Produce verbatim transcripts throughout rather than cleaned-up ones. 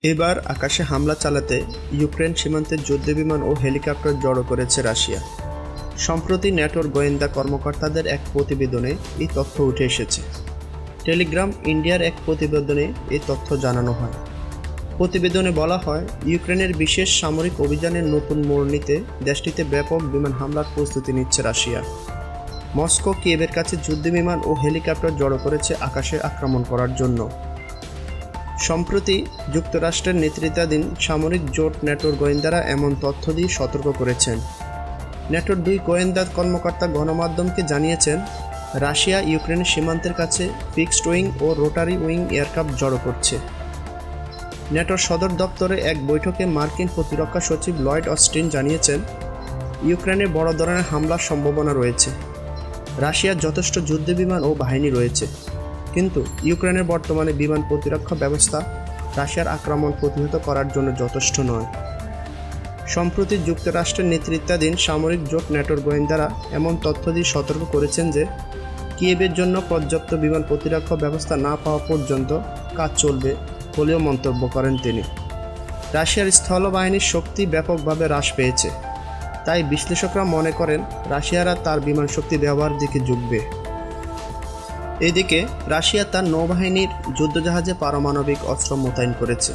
এবার আকাশে হামলা চালাতে ইউক্রেন সীমান্তে যুদ্ধবিমান ও হেলিকপ্টার জড়ো করেছে রাশিয়া। সম্প্রতি ন্যাটোর গোয়েন্দা কর্মকর্তাদের এক প্রতিবেদনে এই তথ্য উঠে এসেছে। টেলিগ্রাম ইন্ডিয়ার এক প্রতিবেদনে এই তথ্য জানানো হয়। প্রতিবেদনে বলা হয়, ইউক্রেনের বিশেষ সামরিক অভিযানের নতুন মোড় নিতে দেশটিতে ব্যাপক বিমান হামলার প্রস্তুতি নিচ্ছে রাশিয়া। মস্কো কিয়েভের কাছে যুদ্ধবিমান ও হেলিকপ্টার জড়ো করেছে আকাশে আক্রমণ করার জন্য। সম্প্রতি যুক্তরাষ্ট্রের নেতৃত্বাধীন সামরিক জোট ন্যাটোর গোয়েন্দারা এমন তথ্য দিয়ে সতর্ক করেছেন। ন্যাটোর দুই গোয়েন্দা কর্মকর্তা গণমাধ্যমকে জানিয়েছেন, রাশিয়া ইউক্রেনের সীমান্তের কাছে ফিক্সড উইং ও রোটারি উইং এয়ারক্রাফট জড়ো করছে। ন্যাটোর সদর দপ্তরে এক বৈঠকে মার্কিন প্রতিরক্ষা সচিব লয়েড অস্টিন জানিয়েছেন, ইউক্রেনে বড় ধরনের হামলার সম্ভাবনা রয়েছে। রাশিয়ার যথেষ্ট যুদ্ধবিমান ও বাহিনী রয়েছে, কিন্তু ইউক্রেনের বর্তমানে বিমান প্রতিরক্ষা ব্যবস্থা রাশিয়ার আক্রমণ প্রতিহত করার জন্য যথেষ্ট নয়। সম্প্রতি যুক্তরাষ্ট্রের নেতৃত্বাধীন সামরিক জোট ন্যাটোর গোয়েন্দারা এমন তথ্য দিয়ে সতর্ক করেছেন যে কিয়েভের জন্য পর্যাপ্ত বিমান প্রতিরক্ষা ব্যবস্থা না পাওয়া পর্যন্ত কাজ চলবে বলেও মন্তব্য করেন তিনি। রাশিয়ার স্থলবাহিনীর শক্তি ব্যাপকভাবে হ্রাস পেয়েছে, তাই বিশ্লেষকরা মনে করেন রাশিয়ারা তার বিমান শক্তি ব্যবহারের দিকে ঝুঁকবে। এদিকে রাশিয়া তার নৌবাহিনীর যুদ্ধজাহাজে পারমাণবিক অস্ত্র মোতায়েন করেছে।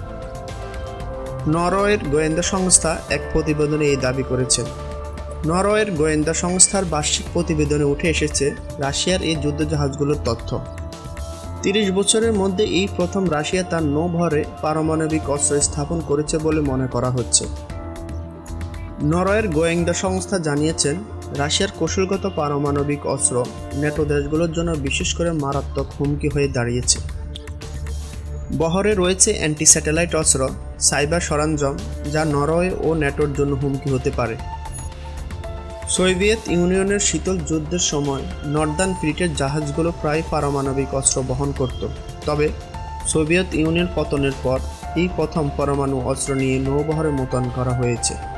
নরওয়ের গোয়েন্দা সংস্থা এক প্রতিবেদনে এই দাবি করেছে। নরওয়ের গোয়েন্দা সংস্থার বার্ষিক প্রতিবেদনে উঠে এসেছে রাশিয়ার এই যুদ্ধজাহাজগুলোর তথ্য। তিরিশ বছরের মধ্যে এই প্রথম রাশিয়া তার নৌবহরে পারমাণবিক অস্ত্র স্থাপন করেছে বলে মনে করা হচ্ছে। নরওয়ের গোয়েন্দা সংস্থা জানিয়েছেন, রাশিয়ার কৌশলগত পারমাণবিক অস্ত্র ন্যাটো দেশগুলোর জন্য বিশেষ করে মারাত্মক হুমকি হয়ে দাঁড়িয়েছে। বহরে রয়েছে অ্যান্টি স্যাটেলাইট অস্ত্র, সাইবার সরঞ্জাম, যা নরওয়ে ও ন্যাটোর জন্য হুমকি হতে পারে। সোভিয়েত ইউনিয়নের শীতল যুদ্ধের সময় নর্দার্ন ফ্লিটের জাহাজগুলো প্রায় পারমাণবিক অস্ত্র বহন করত, তবে সোভিয়েত ইউনিয়ন পতনের পর এই প্রথম পরমাণু অস্ত্র নিয়ে নৌবহরে মোতায়েন করা হয়েছে।